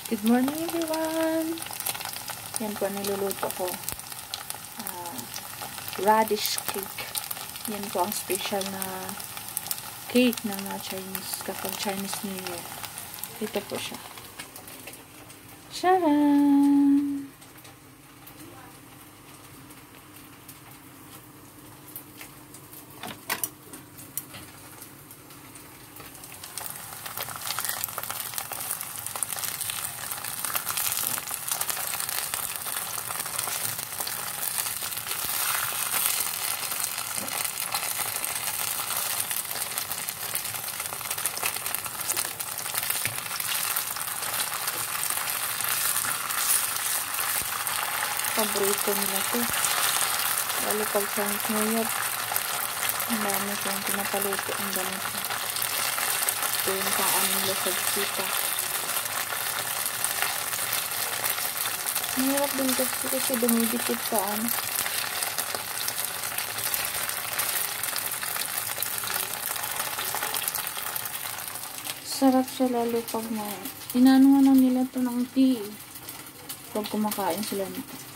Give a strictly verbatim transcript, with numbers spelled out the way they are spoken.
Good morning everyone! Yan po niluluto ko. Uh, radish cake. Yan po ang special na cake ng mga Chinese kapag Chinese New Year. Ito po siya. Sharan! Paborito nila ito. Lalo pag sa New Year, ang dami kong pinapaluto ang ganito. Ito yung pang-anong lasag sita. Mahirap din kasi kasi dumidikit paan. Sarap siya lalo pag may inanuhan na nila ito ng tea. Pag kumakain sila nito.